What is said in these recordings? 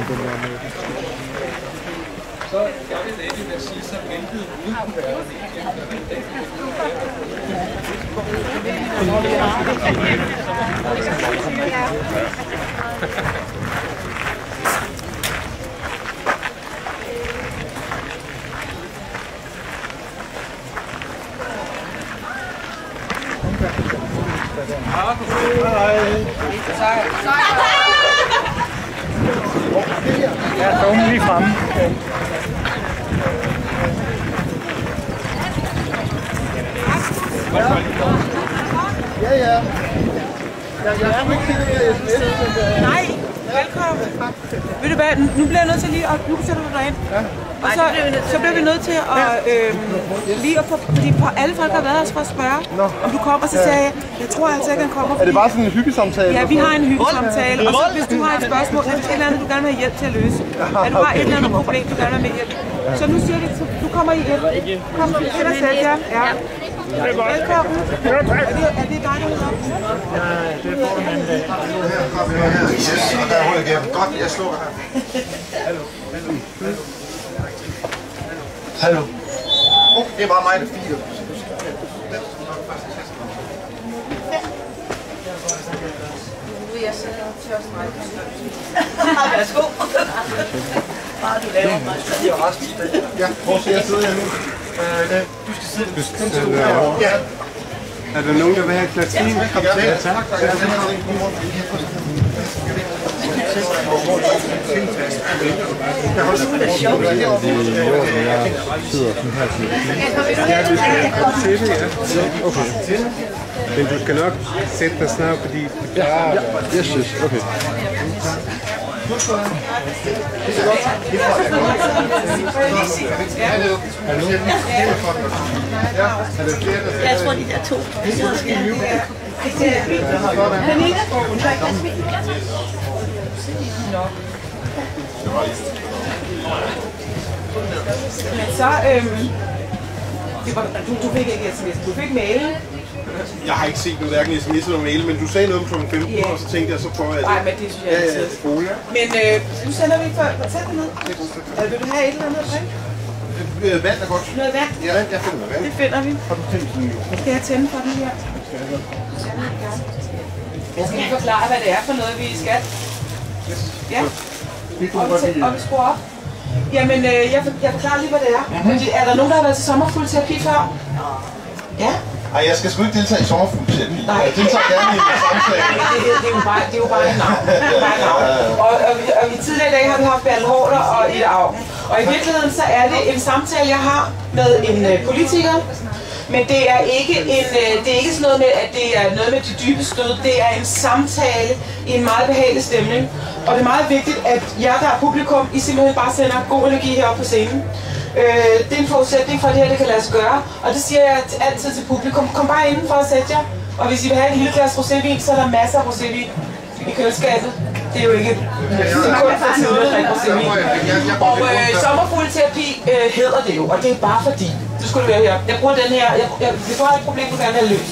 den der med. Så jeg vil egentlig sige, så ventede ude på verden Ja, dog lige fremme. Ja. Jeg er ikke ked af sms. Nej, velkommen. Ved du hvad, nu bliver jeg nødt til lige at... Nu sætter du dig ind. Ja. Og så bliver vi nødt til at lige at få... Fordi alle folk har været her for at spørge, om du kommer. Så sagde jeg tror altså ikke, han kommer. Er det bare sådan en hyggesamtale? Ja, vi har en hyggesamtale. Og så hvis du har et spørgsmål, er det et eller andet, du gerne vil have hjælp til at løse. Er du har et eller andet problem, du gerne vil have med hjælp. Så nu siger vi, du kommer i hjem. Kom til dig selv, ja. Velkommen. Er det dig, der hedder op? Ja, det får du en dag. Yes, og der er hul igennem. Godt, jeg slukker her. Hallo. Det er bare mig, der filer. Nu vil jeg sidde og tørre strække. Værsgo. Bare du laver mig. Det er resten. Ja, hvor skal jeg sidde her nu? Du skal sidde derovre. Ja. Er der nogen, der vil have et glas vin? Ja, tak. Men du skal nok sætte dig snart, fordi... Ja, jeg synes. Okay. Jeg tror, de der to. Men så, du fik ikke sms, du fik mail. Jeg har ikke set noget, hverken sms eller mail, men du sagde noget om kl. 15, og så tænkte jeg så på, at... Nej, men det synes jeg altid. Men nu sender vi for... Tæt det ned. Vil du have et eller andet at drikke? Vand er godt. Noget vand? Ja, jeg finder vand. Det finder vi. Har du tændt sådan en? Skal jeg tænde for den her? Jeg skal lige forklare, hvad det er for noget, vi skal. Ja. Og vi skruer op. Jamen, jeg forklarer lige, hvad det er. Er der nogen, der har været til sommerfuglterapi før? Ja. Ej, jeg skal sgu ikke deltage i sommerfuglterapi. Jeg deltager gerne i en samtale. Det er jo bare et navn. Og i tidligere dage har vi haft Bertel Haarder og Ida Auken. Og i virkeligheden så er det en samtale, jeg har med en politiker. Men det er ikke sådan noget med, at det er noget med de dybe stød. Det er en samtale i en meget behagelig stemning. Og det er meget vigtigt, at jer, der er publikum, I simpelthen bare sender god energi heroppe på scenen. Det er en forudsætning for, at det her det kan lade sig gøre. Og det siger jeg altid til publikum. Kom bare indenfor og sæt jer. Og hvis I vil have en lille glas rosévin, så er der masser af rosévin i køleskabet. Det er jo ikke kun for tiden at drikke rosévin. Og sommerfuglterapi hedder det jo, og det er bare fordi. Du skulle være her. Jeg bruger den her. Hvis du har et problem, du gerne vil have løst.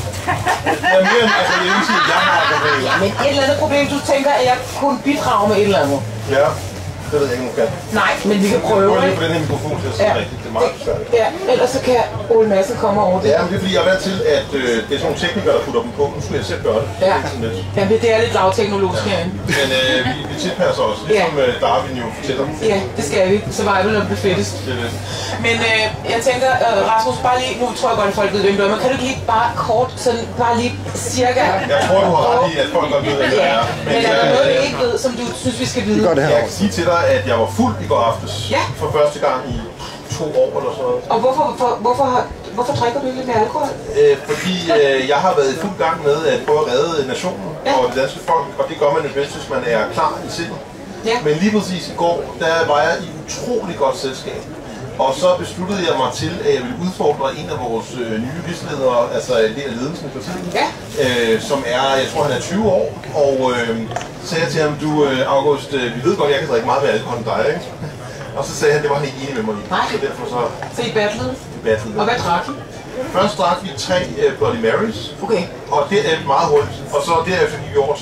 Men et eller andet problem, du tænker, at jeg kunne bidrage med et eller andet. Ja. Det ved jeg ikke, om nej, men vi kan prøve. Jeg lige på den her mikrofon til at sige rigtigt. Det er meget besværligt. Ja, ellers så kan Ole Madsen komme over det. Ja, men det er fordi, jeg er vant til, at det er sådan nogle teknikere, der putter dem på. Nu skulle jeg selv gøre det. Ja, det er lidt lavteknologisk herinde. Men vi tilpasser os, ligesom Darwin jo fortæller. Ja, det skal vi. Survival of the fittest. Men jeg tænker, Rasmus, bare lige, nu tror jeg godt, at folk ved, hvem du er, men kan du ikke lige bare kort, sådan bare lige cirka... Jeg tror, du har ret i, at folk godt ved, hvem jeg er. Men er der noget, vi ikke ved, som du synes, vi skal vide? Jeg kan sige til dig, at jeg var fuld i går aftes. Ja. For første gang i 2 år eller sådan noget. Og hvorfor drikker du lidt med alkohol? Fordi jeg har været i fuld gang med at prøve at redde nationen og det danske folk, og det gør man jo bedst, hvis man er klar i sindet. Ja. Men lige præcis i går, der var jeg i utrolig godt selskab. Og så besluttede jeg mig til, at jeg ville udfordre en af vores nye rigsledere, altså ledelsen på tiden, som er, jeg tror han er 20 år, og sagde jeg til ham, du August, vi ved godt, jeg kan drikke meget mere alkohol end dig, ikke? Og så sagde han, det var han ikke enig med mig i. Så derfor så I battlede? Og hvad drak I? Først drak vi 3 Bloody Marys, og det er meget hurtigt, og så derefter gik vi over til øl.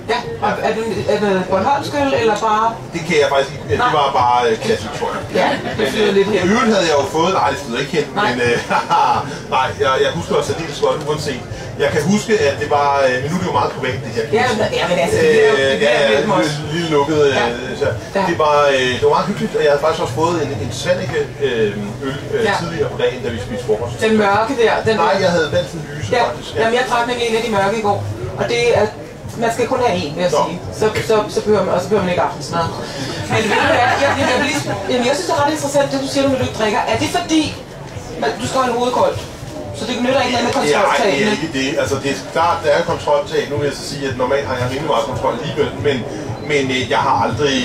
Ja, er det Bornholmsk øl, eller bare... Det kan jeg faktisk ikke. Det var bare klassisk, tror jeg. Ja, det flyder lidt hen. I øvrigt havde jeg jo fået... Nej, det flyder ikke hen, men... nej, jeg husker også særdeles godt, uanset. Jeg kan huske, at det var... Men nu er det jo meget privat, det her. Ja, men altså, det er lille lukket... Det var meget hyggeligt, og jeg havde faktisk også fået en Svanike øl tidligere på dagen, da vi spiste frokost. Den mørke der? Nej, jeg havde valgt en lyse, faktisk. Jamen, jeg drak nemlig en af de mørke i går, og det er... Man skal kun have en, vil jeg sige. Så behøver man ikke aftensmad. Men ved du hvad, jeg synes, det er ret interessant, det du siger, når du ikke drikker. Er det fordi, du skal holde hovedet koldt? Så det nytter ikke noget med kontroltagene? Nej, det er ikke det. Altså, det er klart, der er kontroltag. Nu vil jeg så sige, at normalt har jeg rimelig meget kontrol alligevel. Men jeg har aldrig,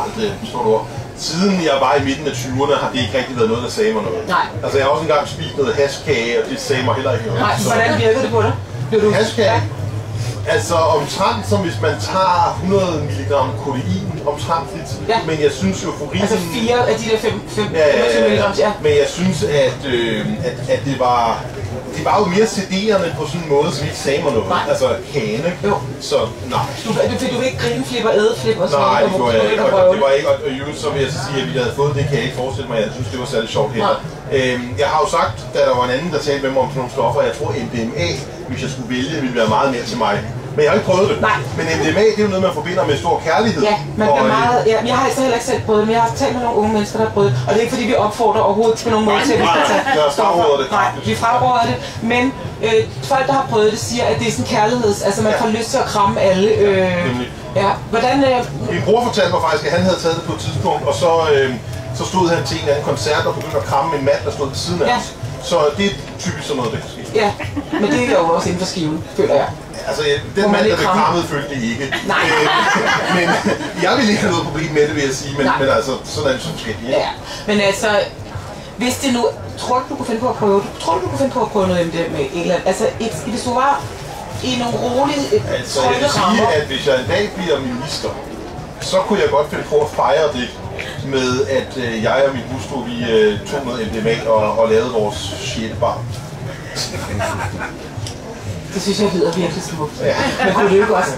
siden jeg var i midten af 20'erne, har det ikke rigtig været noget, der sagde mig noget. Nej. Altså, jeg har også engang spist noget hashkage, og det sagde mig heller ikke noget. Nej, hvordan virkede det på dig? Hashkage? Altså omtrent som hvis man tager 100 mg kodein omtrentligt, men jeg synes jo euforien... Altså 4 af de der 25 mg, ja. Men jeg synes, at det var jo mere sederende på sådan en måde, som ikke sagde mig noget. Nej. Altså kane. Jo. Så nej. Du vil ikke grineflip og ædeflip og sådan noget? Nej, det gjorde jeg ikke. Og det var ikke, og så vil jeg så sige, at vi havde fået det, kan jeg ikke forestille mig. Jeg synes, det var særlig sjovt heller. Jeg har jo sagt, da der var en anden, der talte med mig om sådan nogle stoffer, jeg tror MDMA, hvis jeg skulle vælge, ville være meget mere til mig. Men jeg har ikke prøvet det. Nej. Men MDMA, det er jo noget, man forbinder med stor kærlighed. Ja, man bliver meget... Ja, jeg har altså heller ikke selv prøvet det, men jeg har talt med nogle unge mennesker, der har prøvet det. Og det er ikke fordi, vi opfordrer overhovedet på nogen måde til, at vi skal tage stoffer. Nej, vi fraråder det. Men folk, der har prøvet det, siger, at det er sådan kærligheds... Altså, man får lyst til at kramme alle. Ja, hvordan... Min bror fortalte mig faktisk, at han havde taget det på et tidspunkt, og så stod han til en eller anden koncert og begyndte at kramme en mand, der stod ved siden af os. Så det er typisk sådan noget, der kan ske. Ja, men det er jo også inden for skiven, føler jeg. Altså, den mand, der blev krammet, følte det ikke. Nej. Men jeg ville ikke have noget problem med det, vil jeg sige. Men altså, sådan er det så forskelligt. Ja, men altså, hvis det nu... Tror du kunne finde på at prøve det? Tror du kunne finde på at prøve noget med et eller andet? Altså, hvis du var i nogle rolige, altså, jeg vil sige, at hvis jeg en dag bliver minister, så kunne jeg godt finde på at fejre det med, at jeg og min hustru, vi tog noget MDMA og lavede vores 6. barn. Det synes jeg lyder virkelig smukt. Ja. Men kunne det ikke også...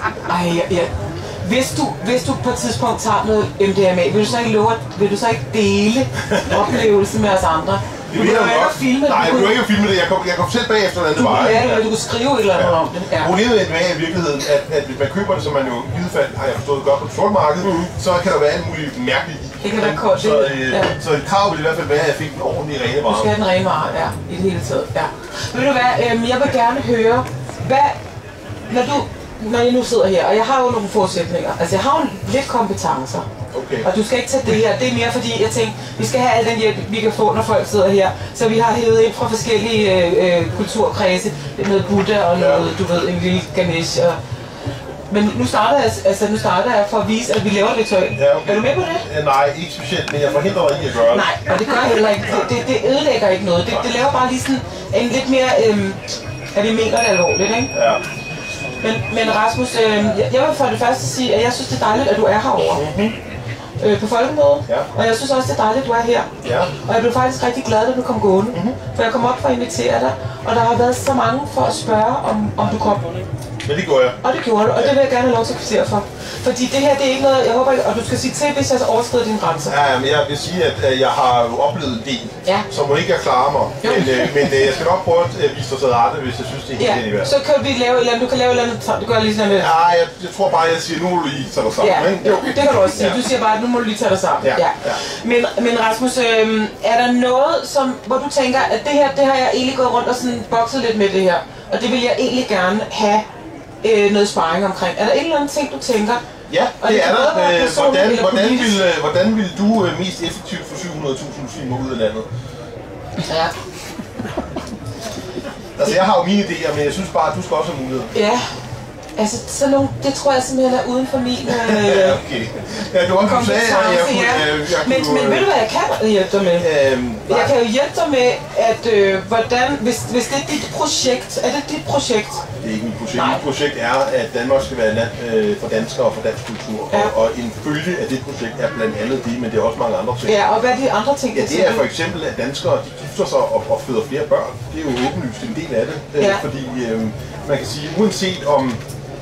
Hvis du på et tidspunkt tager noget MDMA, vil du så ikke dele oplevelsen med os andre? Du kan jo ikke filme det. Nej, jeg kan ikke filme det. Jeg kom selv bagefter, hvordan det var. Ja, du kan skrive et eller andet om det. Problemet med i virkeligheden, at hvis man køber det, som man jo i givet fald har jeg forstået godt på det sorte marked, så kan der være alt muligt mærkeligt i. Det kan være koldt. Så et krav vil i hvert fald være, at jeg fik den ordentlige rene vare. Du skal have den rene vare, ja, i det hele taget. Ja. Ved du hvad, jeg vil gerne høre, når jeg nu sidder her, og jeg har jo nogle forudsætninger, altså jeg har jo lidt kompetencer. Okay. Og du skal ikke tage det her, det er mere fordi, jeg tænker, vi skal have al den hjælp, vi kan få, når folk sidder her. Så vi har hævet ind fra forskellige kulturkredse, noget Buddha og noget, du ved, en lille Ganesh. Men nu starter jeg for at vise, at vi laver et ritual. Ja, okay. Er du med på det? Nej, ikke specielt, men jeg forhindrer dig i at gøre det. Nej, og det gør jeg heller ikke. Det ødelægger ikke noget. Det laver bare lige sådan en lidt mere, at vi mener det alvorligt, ikke? Ja. Men Rasmus, jeg vil for det første sige, at jeg synes, det er dejligt, at du er herovre. På folkemødet, og jeg synes også, det er dejligt, at du er her. Ja. Og jeg blev faktisk rigtig glad, da du kom gående, for jeg kom op for at invitere dig, og der har været så mange for at spørge, om du kom. Men det gjorde jeg. Og det gjorde du, og det vil jeg gerne have lov til at kvittere for. Fordi det her, det er ikke noget, jeg håber ikke, og du skal sige til, hvis jeg overskrider dine grænser. Ja, men jeg vil sige, at jeg har oplevet en del, som må ikke klare mig. Men jeg skal nok prøve at vise dig så rette, hvis jeg synes, det er helt ind i verden. Så kan vi lave et eller andet, du kan lave et eller andet, du gør lige sådan noget. Nej, jeg tror bare, jeg siger, nu må du lige tage dig sammen. Ja, jo, det kan du også sige. Du siger bare, at nu må du lige tage dig sammen. Ja. Men Rasmus, er der noget, hvor du tænker, at det har jeg egentlig gået rundt og sådan bokset lidt med det her, og det vil jeg egentlig gerne have noget sparring omkring. Er der en eller anden ting, du tænker? Ja, det er der. Hvordan vil du mest effektivt få 700.000 muslimer ud af landet? Ja. Altså, jeg har jo mine idéer, men jeg synes bare, at du skal også have mulighed. Ja. Altså, sådan nogle, det tror jeg simpelthen er uden for min okay. Ja, du også sagde, at jeg kunne... Men ved du, hvad jeg kan hjælpe dig med? Jeg kan jo hjælpe dig med, at hvis det er dit projekt, er det dit projekt? Det er ikke mit projekt. Mit projekt er, at Danmark skal være land for danskere og for dansk kultur. Ja. Og en følge af det projekt er blandt andet det, men det er også mange andre ting. Ja, og hvad er de andre ting? Ja, det er for eksempel, at danskere de gifter sig og føder flere børn. Det er jo åbenlyst en del af det. Ja. Fordi man kan sige, uanset om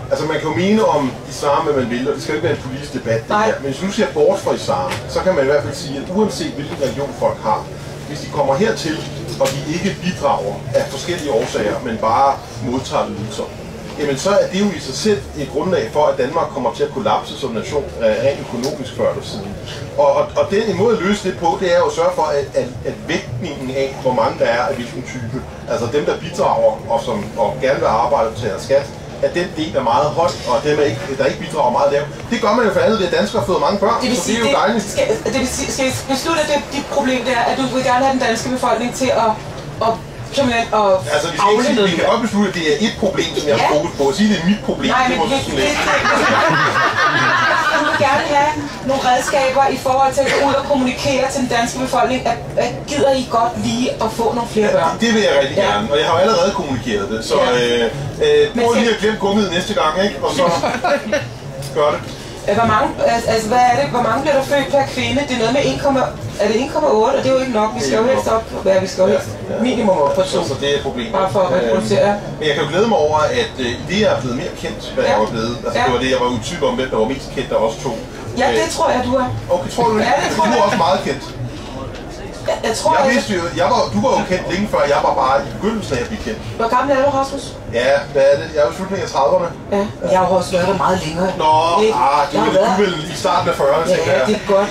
Altså man kan jo mene om islam, hvad man vil, og det skal jo ikke være en politisk debat. Men hvis du ser bort fra islam, så kan man i hvert fald sige, at uanset hvilken religion folk har, hvis de kommer hertil, og de ikke bidrager af forskellige årsager, men bare modtager ydelser, jamen så er det jo i sig selv et grundlag for, at Danmark kommer til at kollapse som nation rent økonomisk før eller siden. Og den måde at løse det på, det er jo at sørge for, at vægtningen af, hvor mange der er af hvilken type, altså dem, der bidrager og gerne vil arbejde og tage skat, at den del er meget høj, og dem, der ikke bidrager meget lav. Det gør man jo for andet ved, at danskere har fået mange børn, så det er jo dejligt. Det vil sige, skal vi beslutte, at dit problem er, at du vil gerne have den danske befolkning til at altså, vi kan godt beslutte, at det er et problem, som jeg har fokus på. At sige, at det er mit problem, nej, det må du sådan lidt. Du vil gerne have nogle redskaber i forhold til at gå ud og kommunikere til den danske befolkning, at gider I godt lige at få nogle flere børn? Det vil jeg rigtig gerne, og jeg har jo allerede kommunikeret det, så prøv lige at glemme gummiet næste gang, ikke? Og så gør det. Hvor mange, altså hvad er det? Hvor mange bliver der født per kvinde? Det er noget med 1,8, og det er jo ikke nok. Vi skal jo helst op på, vi skal jo helst minimum op på 2. Så det er et problem. Bare for at reproducere. Men jeg kan jo glæde mig over, at det er blevet mere kendt, hvad jeg var blevet. Altså det var det, jeg var utyp om, hvem der var mest kendt af os to. Ja, det tror jeg, du er. Okay, tror du det? Ja, det tror jeg. Du er også meget kendt. Jeg tror, du var jo kendt længe før, jeg var bare i begyndelsen af at blive kendt. Hvor gammel er du, Rasmus? Ja, hvad er det? Jeg er jo i slutningen af 30'erne. Ja, jeg har også været der meget længere. Nå, du er vel i starten af 40'erne, tænker jeg. Ja, det er godt.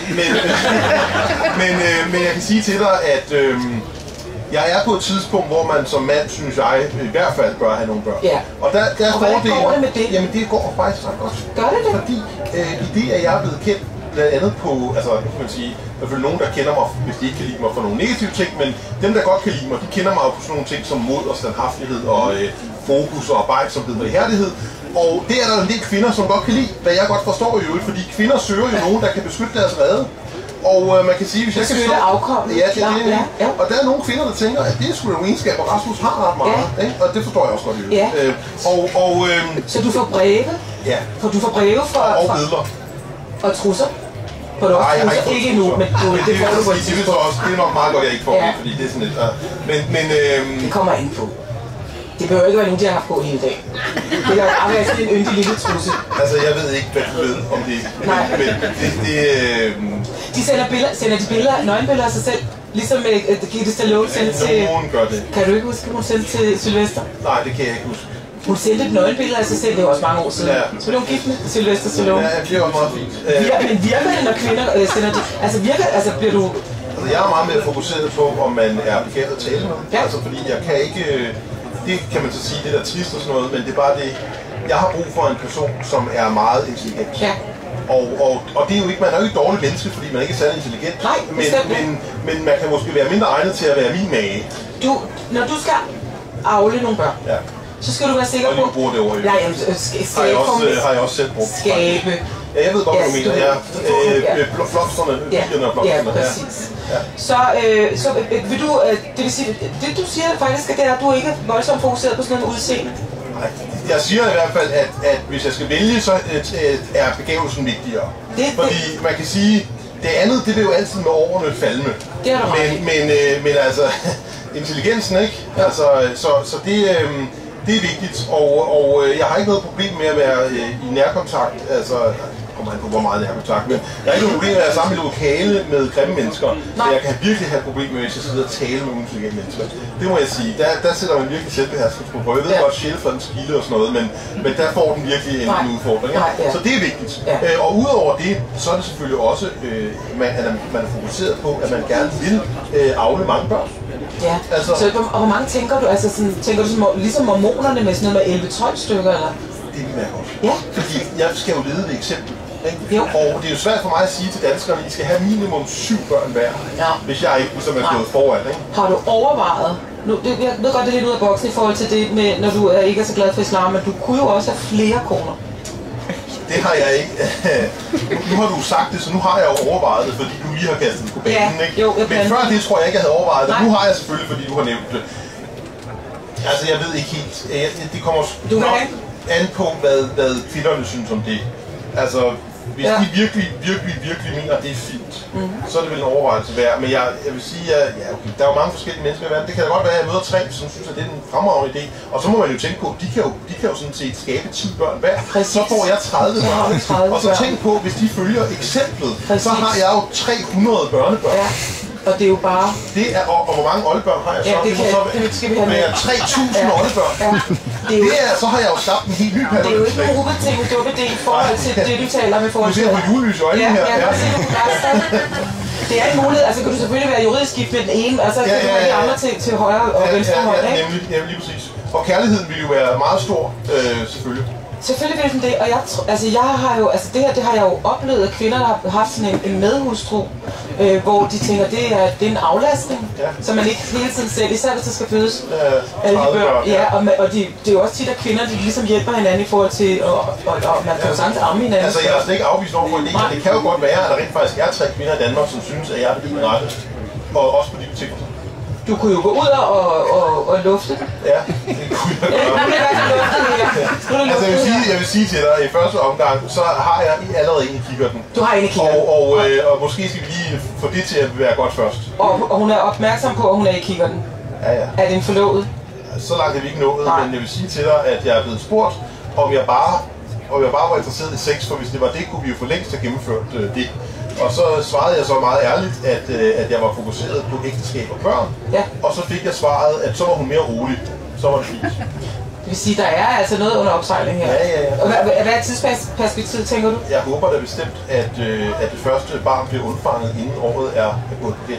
Men jeg kan sige til dig, at jeg er på et tidspunkt, hvor man som mand, synes jeg, i hvert fald bør have nogle børn. Ja. Og der og hvordan går det med det? Jamen det går faktisk ret godt. Gør det det? Fordi i det, at jeg er blevet kendt, blandt andet på, altså kan man sige, der er nogen, der kender mig, hvis de ikke kan lide mig for nogle negative ting, men dem, der godt kan lide mig, de kender mig på sådan nogle ting som mod og standhaftighed og fokus og arbejdsomhed og ihærdighed. Og det er der en del kvinder, som godt kan lide, hvad jeg godt forstår i øvrigt, fordi kvinder søger jo nogen, der kan beskytte deres rede. Og man kan sige, hvis jeg kan forstå... afkommet. Ja, ja. Og der er nogle kvinder, der tænker, at det er sgu da nogle egenskaber, Rasmus har ret meget. Ja. Ikke? Og det forstår jeg også godt i øvrigt. Ja. Så du får breve? Ja. For du får breve fra... Og billeder. Og trusser? For du også trusser? Ikke endnu, men det får du på et tidspunkt. Det er nok meget godt, jeg ikke får det, fordi det er sådan lidt... Men det kommer ind på. Det behøver ikke være nogen, de har haft på hele dagen. Det kan jo bare være sådan en yndig lille trusse. Altså, jeg ved ikke, hvad du ved om det. Nej. Men de sender de billeder, nøgenbilleder af sig selv, ligesom Gitte Stallone sendte til... Nogen gør det. Kan du ikke huske, hun sendte til Sylvester? Nej, det kan jeg ikke huske. Hun sendte et nøgenbillede af sig selv, det var også mange år siden. Ja. Så blev hun gift med Sylvester Stallone. Ja, det var meget fint. Men virker det, når kvinder sender det? Altså bliver du... Altså, jeg er meget mere fokuseret på, om man er begavet at tale med. Ja. Altså, fordi jeg kan ikke... Det kan man så sige, det der trist og sådan noget, men det er bare det... Jeg har brug for en person, som er meget intelligent. Ja. Og det er jo ikke, man er jo ikke dårlig menneske, fordi man ikke er særlig intelligent. Nej, men man kan måske være mindre egnet til at være min mage. Når du skal avle nogle børn, ja, så skal du være sikker på... Og du bruger det ord. Nej, har jeg også selv brugt. Skabe. Ja, jeg ved godt, hvad du mener. Blomsterne, bilerne og blomsterne. Ja, præcis. Ja. Så vil du... Det vil sige, det du siger faktisk, at det er, at du ikke er voldsomt fokuseret på sådan noget udseende. Nej, jeg siger i hvert fald, at hvis jeg skal vælge, så er begavelsen vigtigere. Fordi man kan sige, det andet, det vil jo altid med årene falme. Det er der men altså, intelligensen, ikke? Ja. Altså, så det er vigtigt, og jeg har ikke noget problem med at være i nærkontakt, altså, kommer an på hvor meget nærkontakt, men jeg har ikke noget problem med at være sammen i lokale med grimme mennesker. Men jeg kan virkelig have et problem med, hvis jeg sidder og taler med uintelligente mennesker. Det må jeg sige, der sætter man virkelig selvbeherskelse på prøve. Jeg ved godt, sjæl for en skille og sådan noget, men der får den virkelig en udfordring. Ja? Så det er vigtigt. Ja. Og udover det, så er det selvfølgelig også, at man er fokuseret på, at man gerne vil avle mange børn. Ja, altså, så hvor mange tænker du? Altså sådan, tænker du sådan, ligesom mormonerne med sådan noget med 11-12 stykker, eller? Det vil jeg godt. Ja. Fordi jeg skal jo lede et eksempel. Ikke? Og det er jo svært for mig at sige til danskerne, at I skal have minimum 7 børn hver, hvis jeg ikke ligesom er gået foran. Ikke? Har du overvejet, jeg ved godt, det er lidt ud af boksen i forhold til det, med, når du ikke er så glad for islam, men du kunne jo også have flere koner. Det har jeg ikke. Nu har du sagt det, så nu har jeg jo overvejet det, fordi du lige har kastet det på banen. Ikke? Jo, men før det tror jeg ikke, jeg havde overvejet det. Nu har jeg selvfølgelig, fordi du har nævnt det. Altså, jeg ved ikke helt. Det kommer nok an på, hvad kvinderne synes om det. Altså, Hvis de virkelig mener, at det er fint, så er det vel en overvejelse værd. Men jeg vil sige, at okay, der er jo mange forskellige mennesker i verden. Det kan da godt være, at jeg møder 3, som synes, at det er en fremragende idé. Og så må man jo tænke på, at de kan jo sådan set skabe 10 børn hver. Så får jeg 30 børn. Og så tænk på, hvis de følger eksemplet, så har jeg jo 300 børnebørn. Ja. Og det er jo bare... Det er, og hvor mange oldebørn har jeg så? Ja, det skal vi have med. 3.000 oldebørn. Ja. Så har jeg jo skabt en helt ny periode. Det er jo ikke en gruppeting, duppe-del i forhold til det, du taler med forhold til... Du ser på julelys i øjnene her. Ja, det er en mulighed. Altså kan du selvfølgelig være juridisk gift med den ene, og så kan du have de andre til højre og venstre hånd, ikke? Ja, lige præcis. Og kærligheden vil jo være meget stor, selvfølgelig. Selvfølgelig vil den det, og jeg har jo, det har jeg jo oplevet, at kvinder har haft sådan en medhustru, hvor de tænker, det er en aflastning, så man ikke hele tiden selv, især hvis der skal fødes alle de børn. Ja, og det er jo også tit, at kvinder de ligesom hjælper hinanden i forhold til, og man kan jo sagtens amme hinanden. Altså jeg er slet ikke afvist over for ideen, det kan jo godt være, at der rent faktisk er 3 kvinder i Danmark, som synes, at jeg er den rette, og også på de betingelser. Du kunne jo gå ud og lufte det. Ja, det kunne jeg gøre. Altså jeg vil sige til dig, i første omgang, så har jeg allerede en i kikkerten. Du har en i kikkerten. Og måske skal vi lige få det til at være godt først. Og hun er opmærksom på, at hun er i kikkerten. Ja. Er det en forlovet? Så langt er vi ikke nået, men jeg vil sige til dig, at jeg er blevet spurgt, om jeg bare var interesseret i sex, for hvis det var det, kunne vi jo for længst have gennemført det. Og så svarede jeg så meget ærligt, at jeg var fokuseret på ægteskab og børn. Ja. Og så fik jeg svaret, at så var hun mere rolig. Så var det fint. Det vil sige, der er altså noget under opsejling her. Ja. Og hvad er tidsperspektivet, tænker du? Jeg håber da bestemt, at det første barn bliver undfanget, inden året er gået på det.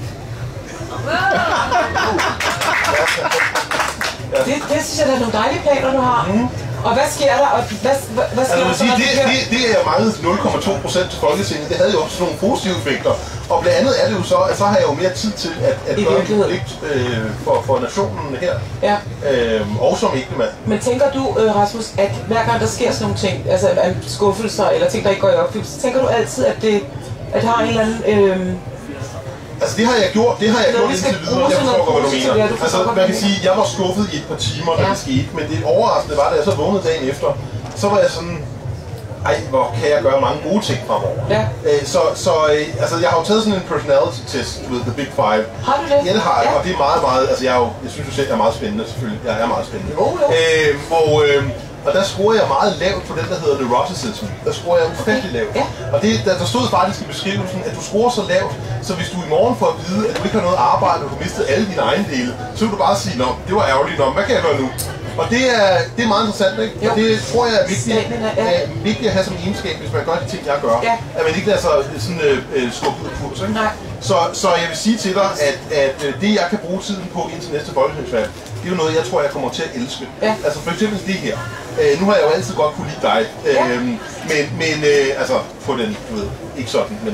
Det synes jeg, der er nogle dejlige planer, du har. Og hvad sker der? Og hvad sker der så, det er meget 0,2% til Folketinget. Det havde jo også nogle positive effekter. Og blandt andet er det jo så, at så har jeg jo mere tid til at gøre en pligt for nationen her. Ja. Og som ægtemand. Men tænker du, Rasmus, at hver gang der sker sådan nogle ting, altså skuffelser eller ting, der ikke går i opfyldelse, så tænker du altid, at det har en eller anden... Altså det har jeg gjort indtil videre, jeg forstår godt, hvad du mener. Altså man kan sige, at jeg var skuffet i et par timer, da det skete, men det overraskende var, da jeg så vågnede dagen efter, så var jeg sådan, hvor kan jeg gøre mange gode ting fremover. Ja. Altså jeg har jo taget sådan en personality test with the Big Five. Har du det? Ja, det har jeg, og det er meget, altså jeg synes jo selv, jeg er meget spændende selvfølgelig. Jeg er meget spændende. Og der scorer jeg meget lavt på den, der hedder neuroticism. Der scorer jeg ufattelig lavt. Ja. Og der stod faktisk i beskrivelsen, at du scorer så lavt, så hvis du i morgen får at vide, at du ikke har noget arbejde, og du har mistet alle dine egne dele, så vil du bare sige, nå, det var ærgerligt, nå, hvad kan jeg gøre nu? Og det er meget interessant, ikke? Jo. Og det tror jeg er vigtigt at have som egenskab, hvis man gør de ting, jeg gør. Ja. At man ikke lader sig sådan skubbe ud af kurs, ikke? Nej. Så jeg vil sige til dig, at det, jeg kan bruge tiden på indtil næste folketingsvalg, det er jo noget, jeg tror, jeg kommer til at elske. Ja. Altså for eksempel det her. Nu har jeg jo altid godt kunne lide dig, men altså på den, du ved, ikke sådan, men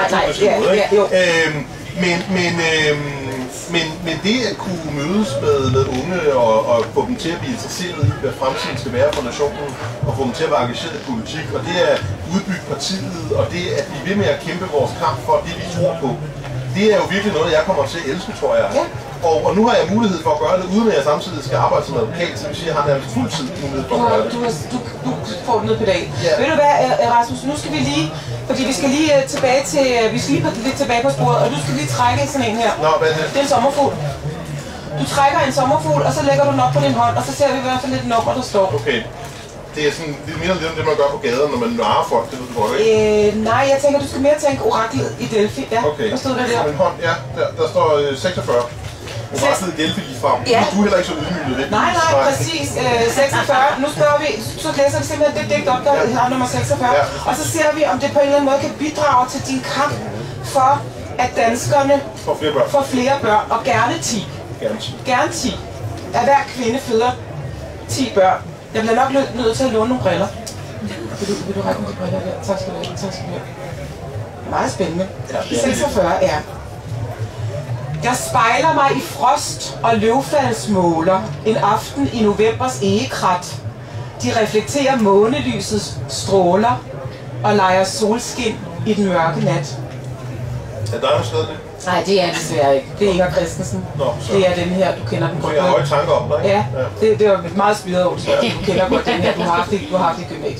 men det at kunne mødes med unge og få dem til at blive interesseret i, hvad fremtiden skal være for nationen, og få dem til at være engageret i politik, og det at udbygge partiet, og det at blive ved med at kæmpe vores kamp for det, vi tror på, det er jo virkelig noget, jeg kommer til at elske, tror jeg. Ja. Og nu har jeg mulighed for at gøre det, uden at jeg samtidig skal arbejde som advokat, så det vil sige, at jeg har nærmest fuldtid mulighed for at gøre det. Du får det ned på dagen. Ja. Ved du hvad, Rasmus, nu skal vi lige, fordi vi skal lige tilbage til, lidt tilbage på sporet, og du skal lige trække sådan en her. Nå, hvad er det? Det er en sommerfugl. Du trækker en sommerfugl, og så lægger du den op på din hånd, og så ser vi i hvert fald lidt nummer, der står. Okay. Det er sådan, det minder lidt om det, man gør på gaden, når man narrer folk, det ved du godt, ikke? Nej, jeg tænker, du skal mere tænke oraklet i Delphi. Ja, okay. Hvad stod der der? Min hånd, ja, der står 46. Oraklet i Delphi lige frem. Ja. Du er heller ikke så ydmyget, ikke? Nej, præcis. 46. Nu spørger vi, så læser vi simpelthen det digt op, der har nummer 46. Ja. Og så ser vi, om det på en eller anden måde kan bidrage til din kamp for, at danskerne får flere børn. Og gerne 10. Gerne 10. At hver kvinde føder 10 børn. Jeg bliver nok nødt til at låne nogle briller. Vil du række mig de briller der? Tak skal du have. Meget spændende. 46 er. Jeg spejler mig i frost og løvfaldsmåler en aften i novembers egekrat. De reflekterer månelysets stråler og leger solskin i den mørke nat. Er der noget det? Nej, det er desværre ikke. Det er Inger Christensen. Det er den her, du kender den godt. Jeg har høje tanker om dig. Ja, det var meget spiret ord. Du kender godt den her, du har haft i gymnasiet.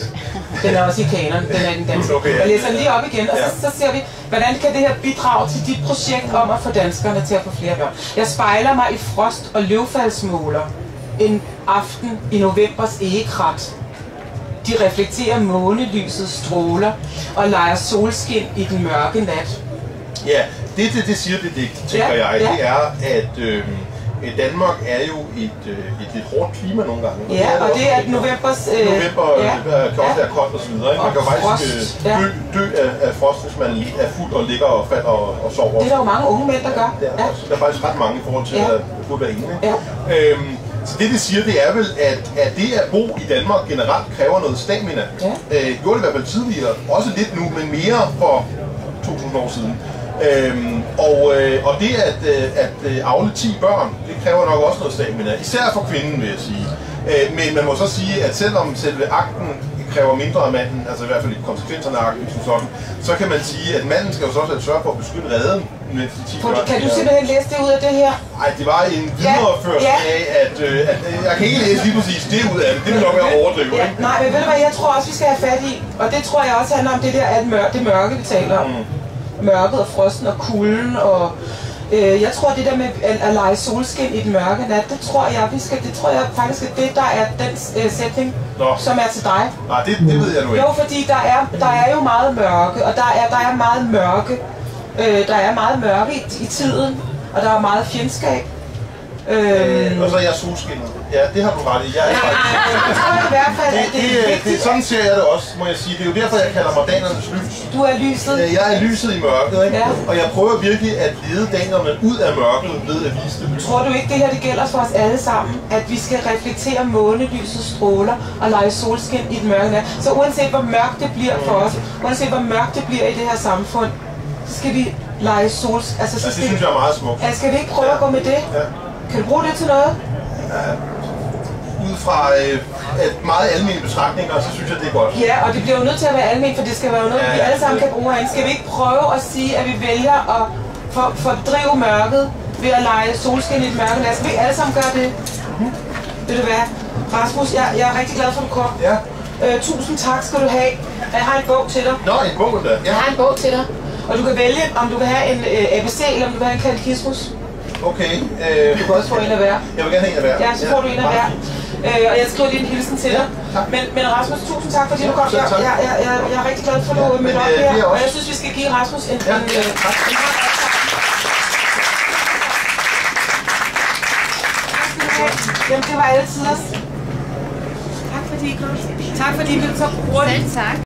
Den er også i kanon, den er i den danske. Okay, ja. Jeg læser den lige op igen, og så ser vi, hvordan kan det her bidrage til dit projekt om at få danskerne til at få flere børn. Jeg spejler mig i frost- og løvfaldsmåler en aften i novembers egekrat. De reflekterer månelysets stråler og leger solskin i den mørke nat. Ja, det siger det digt, tænker jeg, det er, at Danmark er jo et lidt hårdt klima nogle gange. Ja, og det er novembers... November kan også være koldt og så videre. Man kan faktisk dø af frost, hvis man er fuld og ligger og falder og sover. Det er der jo mange unge mænd, der gør. Der er faktisk ret mange i forhold til at få hver ene. Så det siger, det er vel, at det at bo i Danmark generelt kræver noget stamina. Gjorde det i hvert fald tidligere, også lidt nu, men mere for 2000 år siden. Og det at avle 10 børn, det kræver nok også noget stamina, især for kvinden, vil jeg sige. Men man må så sige, at selvom selve akten kræver mindre af manden, altså i hvert fald i konsekvenserne af akten som sådan, så kan man sige, at manden skal jo så også sørge for at beskytte reden. Kan du simpelthen læse det ud af det her? Nej, det var en videreførsel af, at jeg kan ikke læse lige præcis det ud af det. Det vil nok være overdrivet. Nej, men ved du hvad, jeg tror også, vi skal have fat i, og det tror jeg også handler om det der, at det mørke, vi taler om. Mørket og frosten og kulden og jeg tror det der med at lege solskin i den mørke nat, det tror jeg faktisk er det, der er den sætning, som er til dig. Nej, det ved jeg nu ikke. Jo, fordi der er jo meget mørke, og der er meget mørke. Der er meget mørke i tiden, og der er meget fjendskab. Og så er jeg solskinnet. Ja, det har du ret i. Jeg tror i hvert fald, at det er vigtigt. Sådan ser jeg det også, må jeg sige. Det er jo derfor, jeg kalder mig danernes lys. Du er lyset. Jeg er lyset i mørket, ikke? Ja. Og jeg prøver virkelig at lede danerne ud af mørket ved at vise det. Tror du ikke, det her det gælder for os alle sammen? At vi skal reflektere månelysets stråler og lege solskin i den mørke nat. Så uanset hvor mørkt det bliver for os, uanset hvor mørkt det bliver i det her samfund, så skal vi lege solskin. Altså, det synes jeg er meget smukt. Skal vi ikke prøve at gå med det? Ja. Kan du bruge det til noget? Ud fra meget almindelige betragtninger, så synes jeg, det er godt. Ja, og det bliver jo nødt til at være almindeligt, for det skal være noget, vi alle sammen kan bruge herinde. Skal vi ikke prøve at sige, at vi vælger at fordrive mørket ved at lege solskin i et mørke? Lad os vi alle sammen gøre det. Ved du hvad? Rasmus, jeg er rigtig glad for, at du kom. Ja. Tusind tak skal du have. Jeg har en bog til dig. Nå, en bog da? Ja. Jeg har en bog til dig. Og du kan vælge, om du vil have en ABC, eller om du vil have en katekismus. Okay. Du kan også få en af hver. Jeg vil gerne have en af hver. Ja, så får du en af hver. Og jeg skriver lige en hilsen til dig. Men Rasmus, tusind tak, fordi du kom. Jeg er rigtig glad for, at du mødte op her. Og jeg synes, vi skal give Rasmus en Jamen, det var altid os. Tak fordi I kom. Tak fordi I blev så hurtigt. Selv tak.